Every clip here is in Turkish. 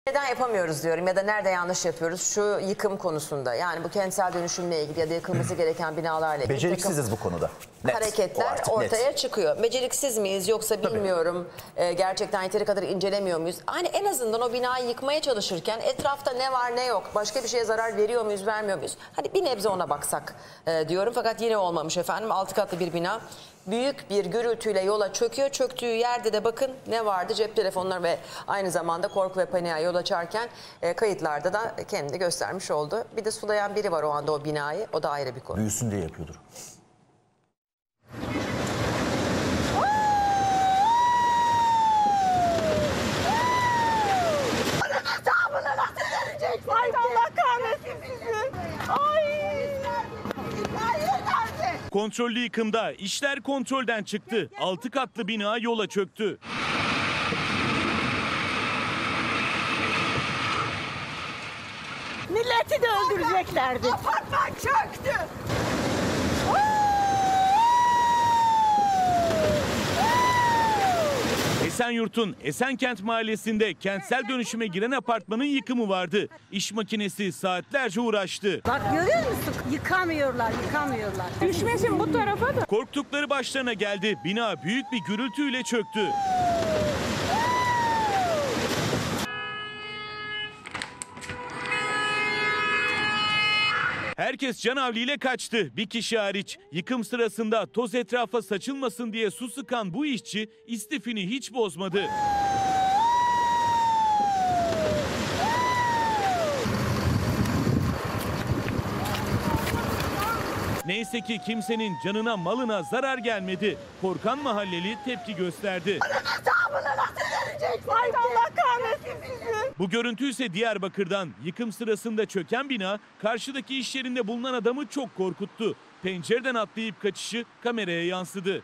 Neden yapamıyoruz diyorum ya da nerede yanlış yapıyoruz şu yıkım konusunda. Yani bu kentsel dönüşümle ilgili ya da yıkılması gereken binalarla ilgili. Beceriksiziz bu konuda. Net. Hareketler ortaya çıkıyor. Beceriksiz miyiz yoksa bilmiyorum. Gerçekten yeteri kadar incelemiyor muyuz? Hani en azından o binayı yıkmaya çalışırken etrafta ne var ne yok, başka bir şeye zarar veriyor muyuz vermiyor muyuz? Hadi bir nebze ona baksak diyorum. Fakat yine olmamış efendim. 6 katlı bir bina. Büyük bir gürültüyle yola çöküyor. Çöktüğü yerde de bakın ne vardı? Cep telefonları ve aynı zamanda korku ve paniğe yol açarken kayıtlarda da kendini göstermiş oldu. Bir de sulayan biri var o anda o binayı. O da ayrı bir konu. Büyüsün diye yapıyordur. Ay Allah kahretsin sizi. Ay. Kontrollü yıkımda işler kontrolden çıktı. 6 katlı bina yola çöktü. Milleti de öldüreceklerdi. Apartman çöktü. Esenyurt'un Esenkent mahallesinde kentsel dönüşüme giren apartmanın yıkımı vardı. İş makinesi saatlerce uğraştı. Bak görüyor musun? Yıkamıyorlar. Düşmesin bu tarafa da. Korktukları başlarına geldi. Bina büyük bir gürültüyle çöktü. Herkes canavliyle kaçtı. Bir kişi hariç. Yıkım sırasında toz etrafa saçılmasın diye su sıkan bu işçi istifini hiç bozmadı. Neyse ki kimsenin canına malına zarar gelmedi. Korkan mahalleli tepki gösterdi. Ay Allah kahretsin sizi. Bu görüntü ise Diyarbakır'dan. Yıkım sırasında çöken bina karşıdaki iş yerinde bulunan adamı çok korkuttu. Pencereden atlayıp kaçışı kameraya yansıdı.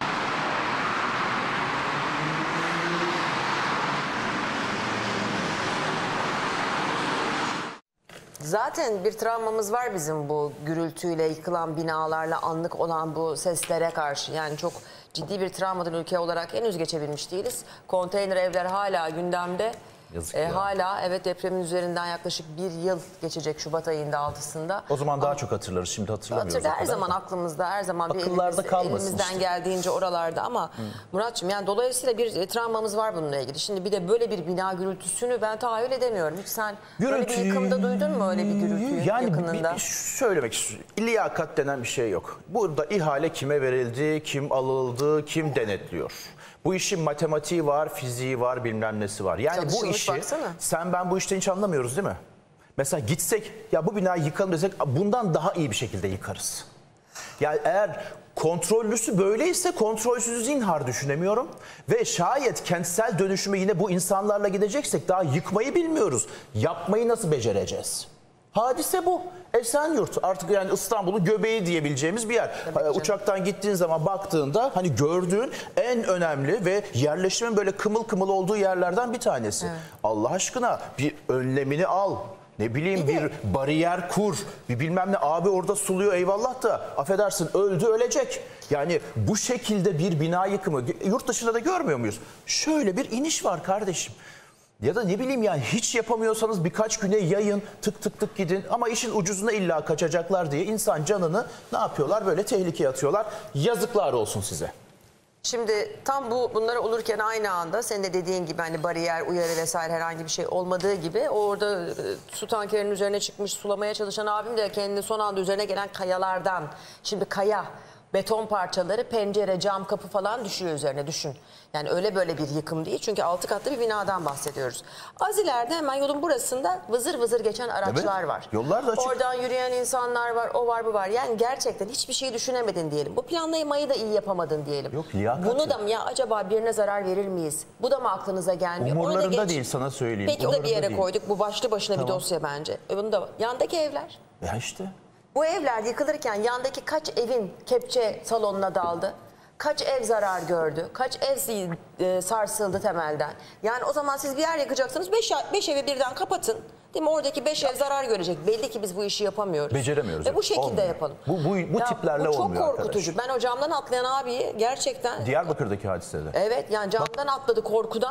Zaten bir travmamız var bizim bu gürültüyle yıkılan binalarla anlık olan bu seslere karşı. Yani çok ciddi bir travmadan ülke olarak henüz geçebilmiş değiliz. Konteyner evler hala gündemde. Hala evet depremin üzerinden yaklaşık bir yıl geçecek Şubat ayında 6'sında. O zaman daha çok hatırlarız. Şimdi hatırlamıyoruz. Her zaman aklımızda, her zaman bir elimizden işte geldiğince oralarda ama Muratçığım yani dolayısıyla bir travmamız var bununla ilgili. Şimdi bir de böyle bir bina gürültüsünü ben tahayyül edemiyorum. Hiç sen böyle bir yıkımda duydun mu öyle bir gürültüyü yakınında? Yani söylemek istiyorum. Liyakat denen bir şey yok. Burada ihale kime verildi, kim alındı, kim denetliyor. Bu işin matematiği var, fiziği var, bilmem nesi var. Yani bu işi ben bu işten hiç anlamıyoruz değil mi? Mesela gitsek ya bu binayı yıkalım desek bundan daha iyi bir şekilde yıkarız. Yani eğer kontrollüsü böyleyse kontrolsüzü zinhar düşünemiyorum. Ve şayet kentsel dönüşüme yine bu insanlarla gideceksek daha yıkmayı bilmiyoruz. Yapmayı nasıl becereceğiz? Hadise bu. Esenyurt artık yani İstanbul'un göbeği diyebileceğimiz bir yer. Uçaktan gittiğin zaman baktığında hani gördüğün en önemli ve yerleşimin böyle kımıl kımıl olduğu yerlerden bir tanesi. Evet. Allah aşkına bir önlemini al. Ne bileyim bir bariyer kur. Bir bilmem ne abi orada suluyor eyvallah da affedersin öldü ölecek. Yani bu şekilde bir bina yıkımı yurt dışında da görmüyor muyuz? Şöyle bir iniş var kardeşim. Ya da ne bileyim yani hiç yapamıyorsanız birkaç güne yayın tık tık tık gidin ama işin ucuzuna illa kaçacaklar diye insan canını ne yapıyorlar böyle tehlikeye atıyorlar. Yazıklar olsun size. Şimdi tam bunlar olurken aynı anda senin de dediğin gibi hani bariyer, uyarı vesaire herhangi bir şey olmadığı gibi orada su tankerinin üzerine çıkmış sulamaya çalışan abim de kendini son anda üzerine gelen kayalardan şimdi kaya, beton parçaları, pencere, cam, kapı falan düşüyor üzerine düşün. Yani öyle böyle bir yıkım değil çünkü 6 katlı bir binadan bahsediyoruz. Az ileride hemen yolun burasında vızır vızır geçen araçlar var. Yollar da açık. Oradan yürüyen insanlar var, o var bu var. Yani gerçekten hiçbir şey düşünemedin diyelim. Bu planlamayı da iyi yapamadın diyelim. Yok liyakat. Bunu da mı ya acaba birine zarar verir miyiz? Bu da mı aklınıza gelmiyor? Umurlarında değil sana söyleyeyim. Peki o da bir yere koyduk. Bu başlı başına bir dosya bence. Bunu da yandaki evler. Ya işte. Bu evler yıkılırken yandaki kaç evin kepçe salonuna daldı? Kaç ev zarar gördü? Kaç ev sarsıldı temelden? Yani o zaman siz bir yer yıkacaksınız 5 evi birden kapatın. Değil mi? Oradaki 5 ev zarar görecek. Belli ki biz bu işi yapamıyoruz. Beceremiyoruz. Ve bu şekilde olmuyor. yapalım. Bu tiplerle olmuyor. Bu çok korkutucu. Arkadaş. Ben o camdan atlayan abiyi gerçekten... Diyarbakır'daki hadisede. Evet yani camdan atladı korkudan.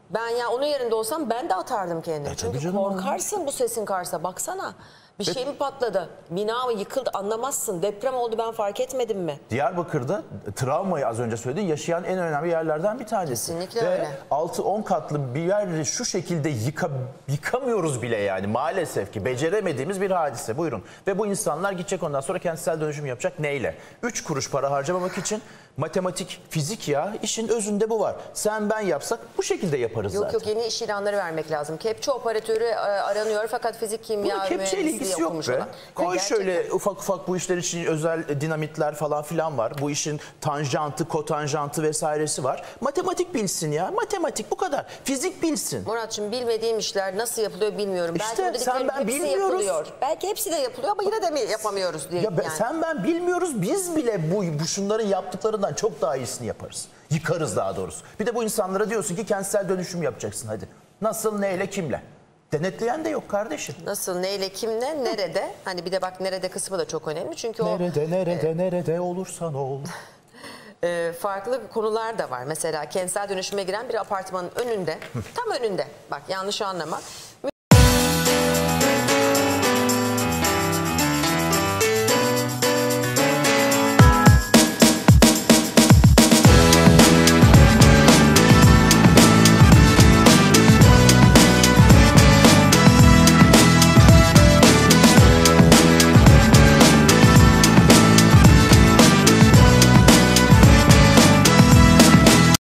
Ben ya onun yerinde olsam ben de atardım kendimi. Çünkü canım, korkarsın bu sesin karşısında. Baksana bir şey mi patladı? Bina mı yıkıldı anlamazsın. Deprem oldu ben fark etmedim mi? Diyarbakır'da travmayı az önce söyledin yaşayan en önemli yerlerden bir tanesi. Kesinlikle Ve öyle. 6-10 katlı bir yeri şu şekilde yıkamıyoruz bile yani maalesef ki beceremediğimiz bir hadise. Buyurun. Ve bu insanlar gidecek ondan sonra kentsel dönüşüm yapacak neyle? 3 kuruş para harcamamak için matematik, fizik ya işin özünde bu var. Sen ben yapsak bu şekilde yaparız Yok zaten. yok yeni iş ilanları vermek lazım. Kepçe operatörü aranıyor fakat fizik, kimya, Bunun kepçeyle mühendisliği ilgisi yok okumuş be. olan. Koy Ya gerçekten. şöyle ufak bu işler için özel dinamitler falan filan var. Bu işin tanjantı, kotanjantı vesairesi var. Matematik bilsin ya. Matematik bu kadar. Fizik bilsin. Muratçım bilmediğim işler nasıl yapılıyor bilmiyorum. İşte Belki o sen dediklerin ben hepsi bilmiyoruz. yapılıyor. Belki hepsi de yapılıyor ama yine de mi yapamıyoruz diye. Ya yani. sen ben bilmiyoruz. Biz bile bu şunların yaptıklarından çok daha iyisini yaparız. Yıkarız daha doğrusu. Bir de bu insanlara diyorsun ki kentsel dönüşüm yapacaksın hadi. Nasıl, neyle, kimle? Denetleyen de yok kardeşim. Nasıl, neyle, kimle, nerede? Hani bir de bak nerede kısmı da çok önemli. Çünkü Nerede olursan ol. farklı konular da var. Mesela kentsel dönüşüme giren bir apartmanın önünde, tam önünde, bak yanlış anlama.